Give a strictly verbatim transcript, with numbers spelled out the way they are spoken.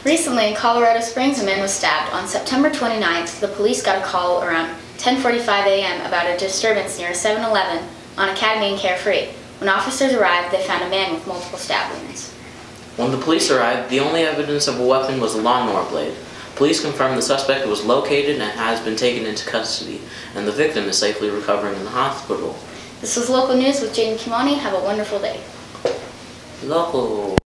Recently in Colorado Springs, a man was stabbed. On September twenty-ninth, the police got a call around ten forty-five a m about a disturbance near a seven eleven on Academy and Carefree. When officers arrived, they found a man with multiple stab wounds. When the police arrived, the only evidence of a weapon was a lawnmower blade. Police confirmed the suspect was located and has been taken into custody, and the victim is safely recovering in the hospital. This was Local News with Jade and Kymani. Have a wonderful day. Local.